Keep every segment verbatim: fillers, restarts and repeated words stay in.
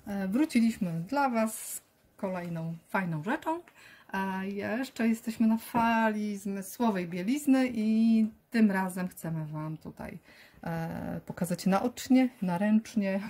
Wróciliśmy dla Was z kolejną fajną rzeczą. A jeszcze jesteśmy na fali zmysłowej bielizny i tym razem chcemy Wam tutaj pokazać naocznie, naręcznie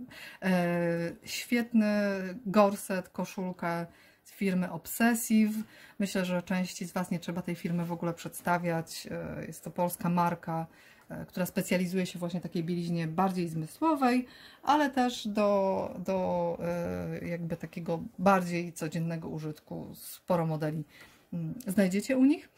świetny gorset, koszulkę z firmy Obsessive. Myślę, że części z Was nie trzeba tej firmy w ogóle przedstawiać. Jest to polska marka, która specjalizuje się właśnie w takiej bieliźnie bardziej zmysłowej, ale też do, do jakby takiego bardziej codziennego użytku. Sporo modeli znajdziecie u nich.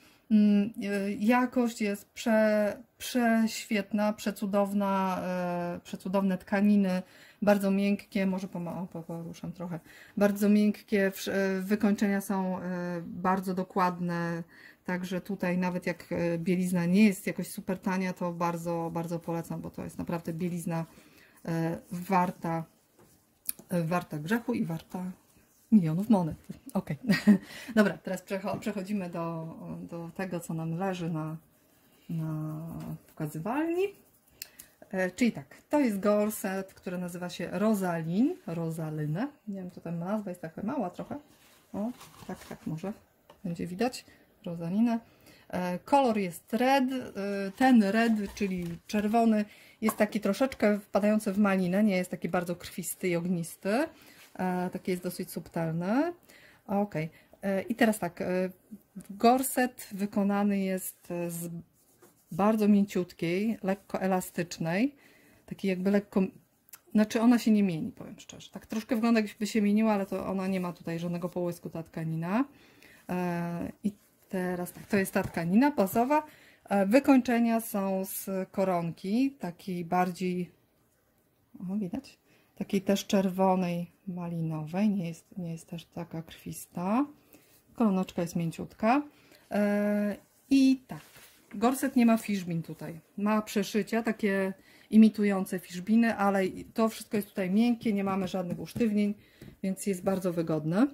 Jakość jest prze, prześwietna, przecudowna, przecudowne tkaniny, bardzo miękkie, może pomału poruszam trochę, bardzo miękkie, wykończenia są bardzo dokładne, także tutaj nawet jak bielizna nie jest jakoś super tania, to bardzo, bardzo polecam, bo to jest naprawdę bielizna warta, warta grzechu i warta milionów monet. Ok, dobra, teraz przechodzimy do, do tego, co nam leży na, na pokazywalni. Czyli tak, to jest gorset, który nazywa się Rosalin, Rosalinę. Nie wiem, co tam nazwa jest taka mała trochę. O, tak, tak może będzie widać. Rosalinę. Kolor jest red. Ten red, czyli czerwony, jest taki troszeczkę wpadający w malinę, nie jest taki bardzo krwisty i ognisty. Taki jest dosyć subtelny. Ok. I teraz tak, gorset wykonany jest z bardzo mięciutkiej, lekko elastycznej, takiej jakby lekko, znaczy ona się nie mieni, powiem szczerze. Tak troszkę wygląda, jakby się mieniła, ale to ona nie ma tutaj żadnego połysku, ta tkanina. I teraz tak, to jest ta tkanina bazowa. Wykończenia są z koronki, takiej bardziej, o, widać, takiej też czerwonej, malinowej, nie jest, nie jest też taka krwista. Koroneczka jest mięciutka. I tak, gorset nie ma fiszbin tutaj. Ma przeszycia takie imitujące fiszbiny, ale to wszystko jest tutaj miękkie, nie mamy żadnych usztywnień, więc jest bardzo wygodne.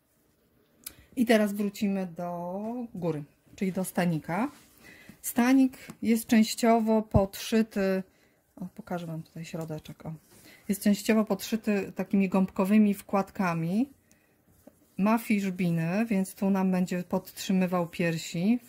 I teraz wrócimy do góry, czyli do stanika. Stanik jest częściowo podszyty, o, pokażę Wam tutaj środeczek, o. Jest częściowo podszyty takimi gąbkowymi wkładkami. Ma fiszbiny, więc tu nam będzie podtrzymywał piersi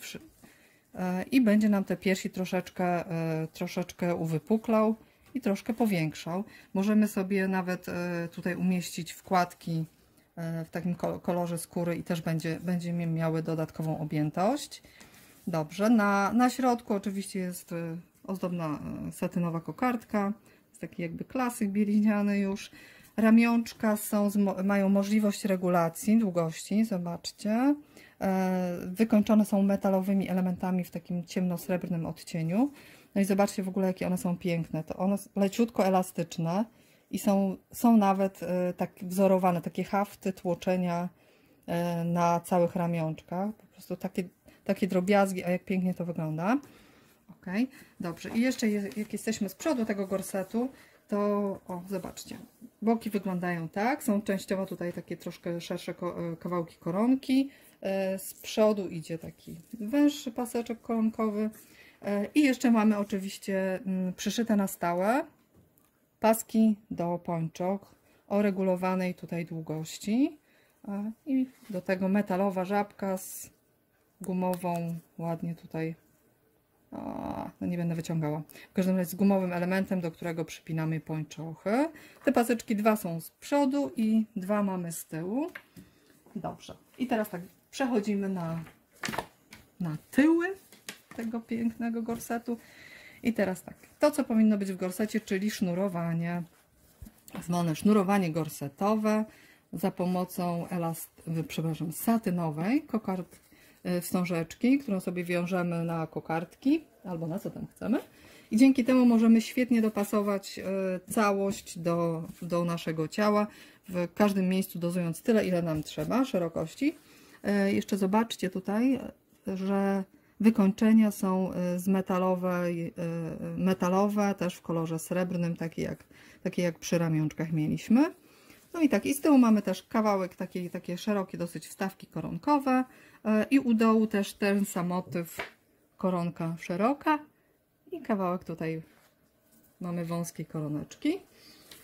i będzie nam te piersi troszeczkę, troszeczkę uwypuklał i troszkę powiększał. Możemy sobie nawet tutaj umieścić wkładki w takim kolorze skóry i też będzie, będzie miały dodatkową objętość. Dobrze, na, na środku oczywiście jest ozdobna satynowa kokardka, jest taki jakby klasyk bieliźniany już. Ramionczka są, mają możliwość regulacji długości, zobaczcie. Wykończone są metalowymi elementami w takim ciemno-srebrnym odcieniu. No i zobaczcie w ogóle, jakie one są piękne. To one są leciutko elastyczne i są, są nawet tak wzorowane, takie hafty, tłoczenia na całych ramionczkach. Po prostu takie, takie drobiazgi, a jak pięknie to wygląda. Ok, dobrze. I jeszcze jak jesteśmy z przodu tego gorsetu, to o, zobaczcie, boki wyglądają tak, są częściowo tutaj takie troszkę szersze kawałki koronki, z przodu idzie taki węższy paseczek koronkowy i jeszcze mamy oczywiście przyszyte na stałe paski do pończok o regulowanej tutaj długości i do tego metalowa żabka z gumową, ładnie tutaj, o, no nie będę wyciągała, w każdym razie z gumowym elementem, do którego przypinamy pończochy. Te paseczki dwa są z przodu i dwa mamy z tyłu. Dobrze, i teraz tak przechodzimy na, na tyły tego pięknego gorsetu. I teraz tak, to co powinno być w gorsecie, czyli sznurowanie, zwane sznurowanie gorsetowe za pomocą elast, przepraszam, satynowej kokard, wstążeczki, którą sobie wiążemy na kokardki albo na co tam chcemy i dzięki temu możemy świetnie dopasować całość do, do naszego ciała, w każdym miejscu dozując tyle, ile nam trzeba szerokości. Jeszcze zobaczcie tutaj, że wykończenia są z metalowej, metalowe, też w kolorze srebrnym, takie jak, takie jak przy ramionczkach mieliśmy. No i tak, i z tyłu mamy też kawałek, takie, takie szerokie dosyć wstawki koronkowe i u dołu też ten sam motyw, koronka szeroka i kawałek tutaj mamy wąskiej koroneczki.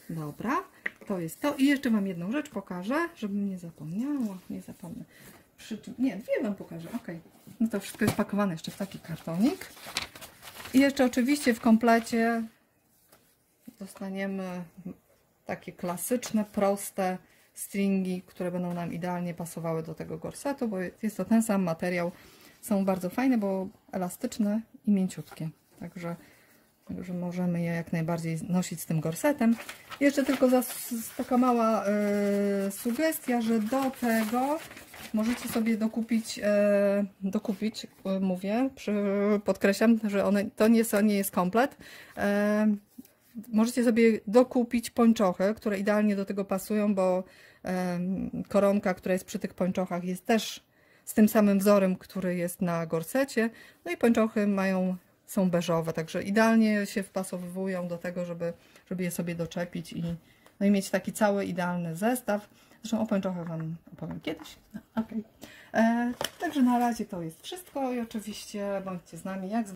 Dobra, to jest to. I jeszcze Wam jedną rzecz pokażę, żebym nie zapomniała. Nie zapomnę. Przy czym... Nie, dwie Wam pokażę. Ok. No to wszystko jest pakowane jeszcze w taki kartonik. I jeszcze oczywiście w komplecie dostaniemy takie klasyczne, proste stringi, które będą nam idealnie pasowały do tego gorsetu, bo jest to ten sam materiał. Są bardzo fajne, bo elastyczne i mięciutkie. Także, także możemy je jak najbardziej nosić z tym gorsetem. Jeszcze tylko za, taka mała y, sugestia, że do tego możecie sobie dokupić, y, dokupić y, mówię, przy, podkreślam, że one, to nie, nie jest komplet. Y, Możecie sobie dokupić pończochy, które idealnie do tego pasują, bo koronka, która jest przy tych pończochach, jest też z tym samym wzorem, który jest na gorsecie. No i pończochy mają, są beżowe, także idealnie się wpasowują do tego, żeby, żeby je sobie doczepić i, no i mieć taki cały idealny zestaw. Zresztą o pończochach Wam opowiem kiedyś. No, okay. e, także na razie to jest wszystko i oczywiście bądźcie z nami jak